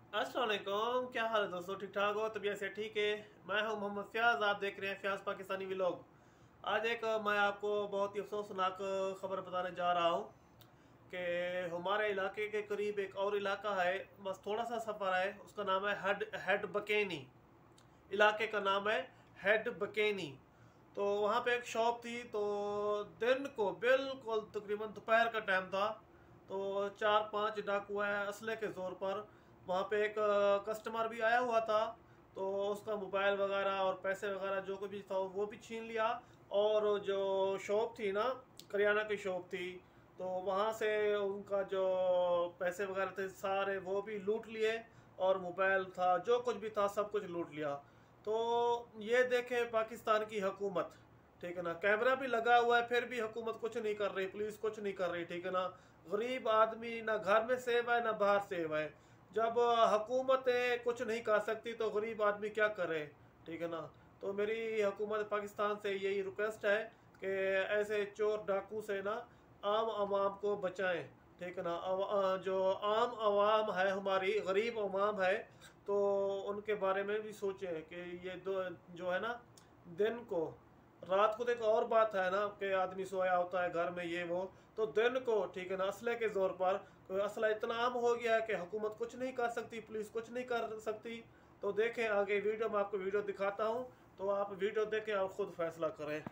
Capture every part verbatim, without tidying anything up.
अस्सलाम वालेकुम, क्या हाल है दोस्तों? ठीक ठाक हो? तबीयत से ठीक है? मैं हूं मोहम्मद फ्याज, आप देख रहे हैं फ्याज पाकिस्तानी व्लॉग। आज एक मैं आपको बहुत ही अफसोसनाक खबर बताने जा रहा हूं कि हमारे इलाके के करीब एक और इलाका है, बस थोड़ा सा सफ़र है। उसका नाम है हेड हेड बकेनी। इलाके का नाम है हेड बकेनी। तो वहाँ पे एक शॉप थी। तो दिन को बिल्कुल तकरीबन दोपहर का टाइम था। तो चार पांच डाकू हैं असले के ज़ोर पर। वहाँ पे एक कस्टमर भी आया हुआ था। तो उसका मोबाइल वगैरह और पैसे वगैरह जो कुछ भी था वो भी छीन लिया। और जो शॉप थी ना, करियाना की शॉप थी, तो वहाँ से उनका जो पैसे वगैरह थे सारे वो भी लूट लिए। और मोबाइल था, जो कुछ भी था सब कुछ लूट लिया। तो ये देखे पाकिस्तान की हुकूमत, ठीक है ना, कैमरा भी लगा हुआ है फिर भी हुकूमत कुछ नहीं कर रही, पुलिस कुछ नहीं कर रही, ठीक है ना। गरीब आदमी ना घर में सेव है ना बाहर सेव है। जब हुकूमतें कुछ नहीं कर सकती तो गरीब आदमी क्या करे, ठीक है ना। तो मेरी हुकूमत पाकिस्तान से यही रिक्वेस्ट है कि ऐसे चोर डाकू से ना आम आवाम को बचाएं, ठीक है ना। जो आम आवाम है, हमारी गरीब आवाम है, तो उनके बारे में भी सोचें कि ये दो जो है ना, दिन को रात को तो एक और बात है ना कि आदमी सोया होता है घर में ये वो, तो दिन को ठीक है ना असले के जोर पर कोई असला इतना आम हो गया है कि हुकूमत कुछ नहीं कर सकती, पुलिस कुछ नहीं कर सकती। तो देखें आगे वीडियो में आपको वीडियो दिखाता हूँ, तो आप वीडियो देखें और ख़ुद फैसला करें।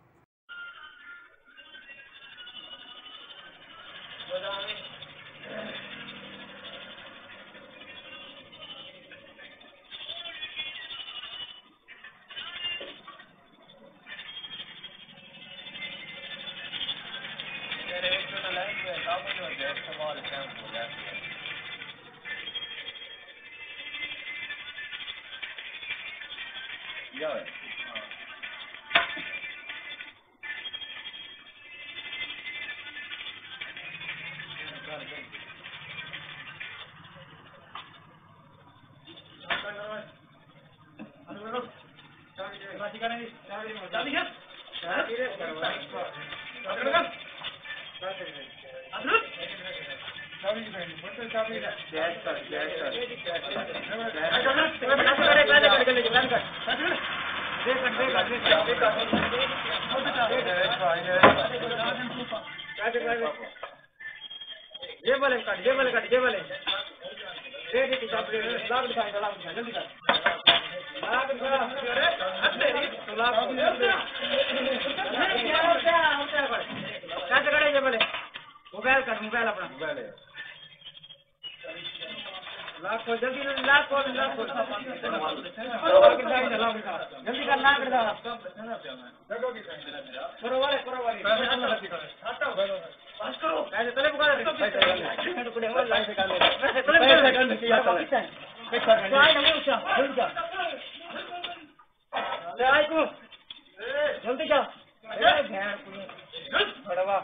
ये वाले काट, ये वाले काट, ये वाले दे दे की चाबी लाग दिखाई लाग दिखाई जल्दी कर लाग दिखा अरे तो लाग कैसे करे ये वाले मोबाइल कर, मोबाइल अपना मोबाइल है लाग को जल्दी लाग को लाग को जल्दी कर लाग दिखा करो वाले करो वाले बस करो ऐसे तले पुकार रहे हैं तो कुछ और लाइन से कर ले ऐसे तले पुकार रहे हैं पाकिस्तान तो आई नहीं उठा जल्दी जा ले आई को जल्दी जा ए भैंस बड़वा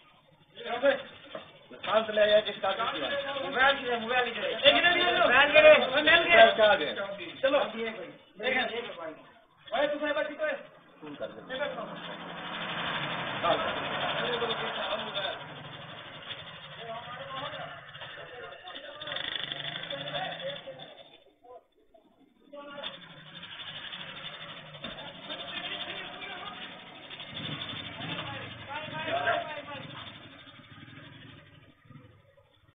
शांत ले आया किसका मोबाइल के मोबाइल के एक मिनट मोबाइल के मोबाइल के चलो देखें